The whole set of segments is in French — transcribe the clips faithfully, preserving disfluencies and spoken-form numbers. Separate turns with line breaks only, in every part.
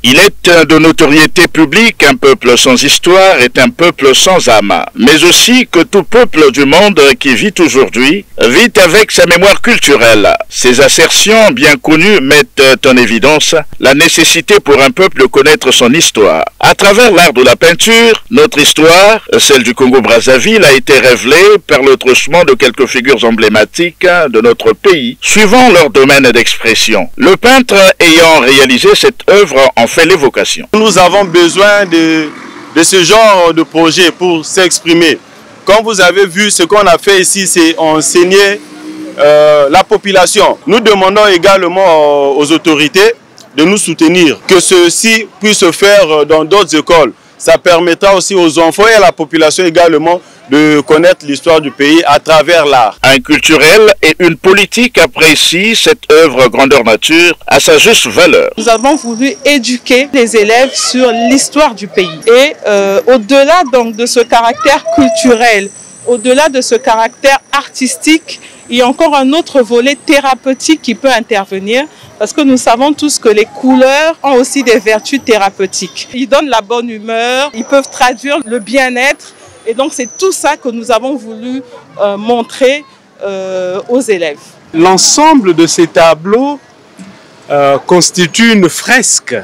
Il est de notoriété publique qu'un peuple sans histoire est un peuple sans âme, mais aussi que tout peuple du monde qui vit aujourd'hui vit avec sa mémoire culturelle. Ces assertions bien connues mettent en évidence la nécessité pour un peuple de connaître son histoire. À travers l'art de la peinture, notre histoire, celle du Congo-Brazzaville, a été révélée par le truchement de quelques figures emblématiques de notre pays, suivant leur domaine d'expression. Le peintre ayant réalisé cette œuvre en fait l'évocation.
Nous avons besoin de, de ce genre de projet pour s'exprimer. Comme vous avez vu, ce qu'on a fait ici, c'est enseigner euh, la population. Nous demandons également aux autorités de nous soutenir, que ceci puisse se faire dans d'autres écoles. Ça permettra aussi aux enfants et à la population également de connaître l'histoire du pays à travers l'art.
Un culturel et une politique apprécient cette œuvre grandeur nature à sa juste valeur.
Nous avons voulu éduquer les élèves sur l'histoire du pays. Et euh, au-delà donc de ce caractère culturel, au-delà de ce caractère artistique, il y a encore un autre volet thérapeutique qui peut intervenir, parce que nous savons tous que les couleurs ont aussi des vertus thérapeutiques. Ils donnent la bonne humeur, ils peuvent traduire le bien-être, et donc c'est tout ça que nous avons voulu euh, montrer euh, aux élèves.
L'ensemble de ces tableaux euh, constitue une fresque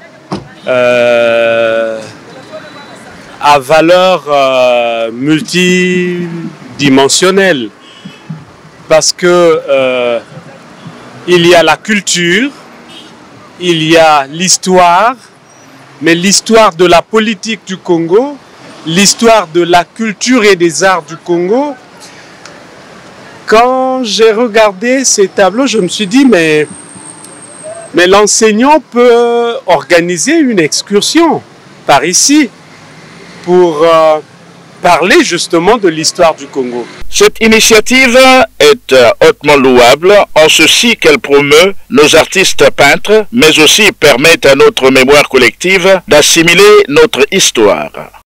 euh, à valeur euh, multidimensionnelle, parce que euh, il y a la culture, il y a l'histoire, mais l'histoire de la politique du Congo, l'histoire de la culture et des arts du Congo. Quand j'ai regardé ces tableaux, je me suis dit, mais, mais l'enseignant peut organiser une excursion par ici pour euh, parler justement de l'histoire du Congo.
Cette initiative est hautement louable en ceci qu'elle promeut nos artistes peintres, mais aussi permet à notre mémoire collective d'assimiler notre histoire.